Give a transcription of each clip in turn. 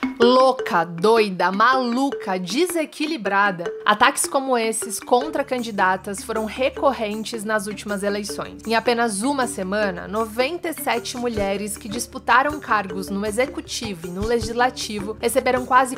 Louca, doida, maluca, desequilibrada. Ataques como esses contra candidatas foram recorrentes nas últimas eleições. Em apenas uma semana, 97 mulheres que disputaram cargos no Executivo e no Legislativo receberam quase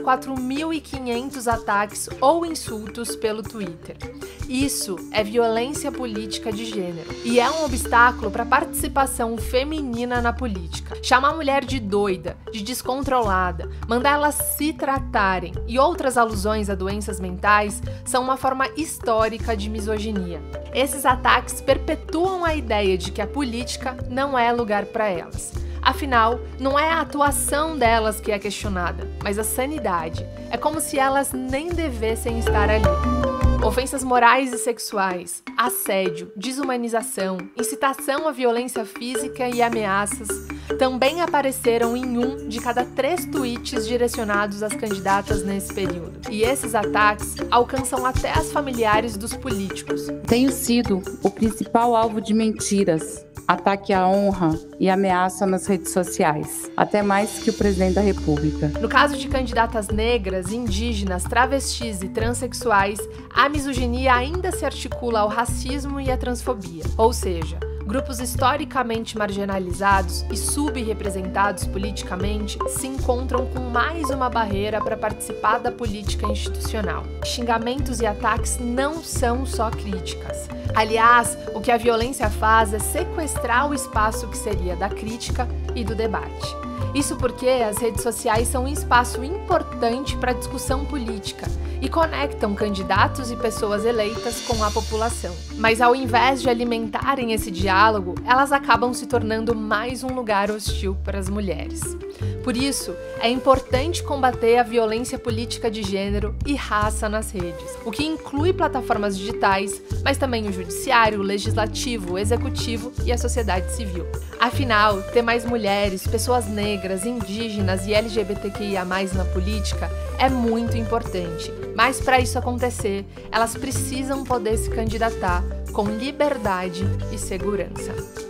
4.500 ataques ou insultos pelo Twitter. Isso é violência política de gênero e é um obstáculo para a participação feminina na política. Chamar a mulher de doida, de descontrolada, mandar elas se tratarem e outras alusões a doenças mentais são uma forma histórica de misoginia. Esses ataques perpetuam a ideia de que a política não é lugar para elas. Afinal, não é a atuação delas que é questionada, mas a sanidade. É como se elas nem devessem estar ali. Ofensas morais e sexuais, assédio, desumanização, incitação à violência física e ameaças também apareceram em 1 de cada 3 tweets direcionados às candidatas nesse período. E esses ataques alcançam até as familiares dos políticos. Tenho sido o principal alvo de mentiras, ataque à honra e ameaça nas redes sociais, até mais que o presidente da República. No caso de candidatas negras, indígenas, travestis e transexuais, a misoginia ainda se articula ao racismo e à transfobia, ou seja, grupos historicamente marginalizados e subrepresentados politicamente se encontram com mais uma barreira para participar da política institucional. Xingamentos e ataques não são só críticas. Aliás, o que a violência faz é sequestrar o espaço que seria da crítica e do debate. Isso porque as redes sociais são um espaço importante para a discussão política e conectam candidatos e pessoas eleitas com a população. Mas ao invés de alimentarem esse diálogo, elas acabam se tornando mais um lugar hostil para as mulheres. Por isso, é importante combater a violência política de gênero e raça nas redes, o que inclui plataformas digitais, mas também o judiciário, o legislativo, o executivo e a sociedade civil. Afinal, ter mais mulheres, pessoas negras, indígenas e LGBTQIA+ na política é muito importante. Mas para isso acontecer, elas precisam poder se candidatar com liberdade e segurança.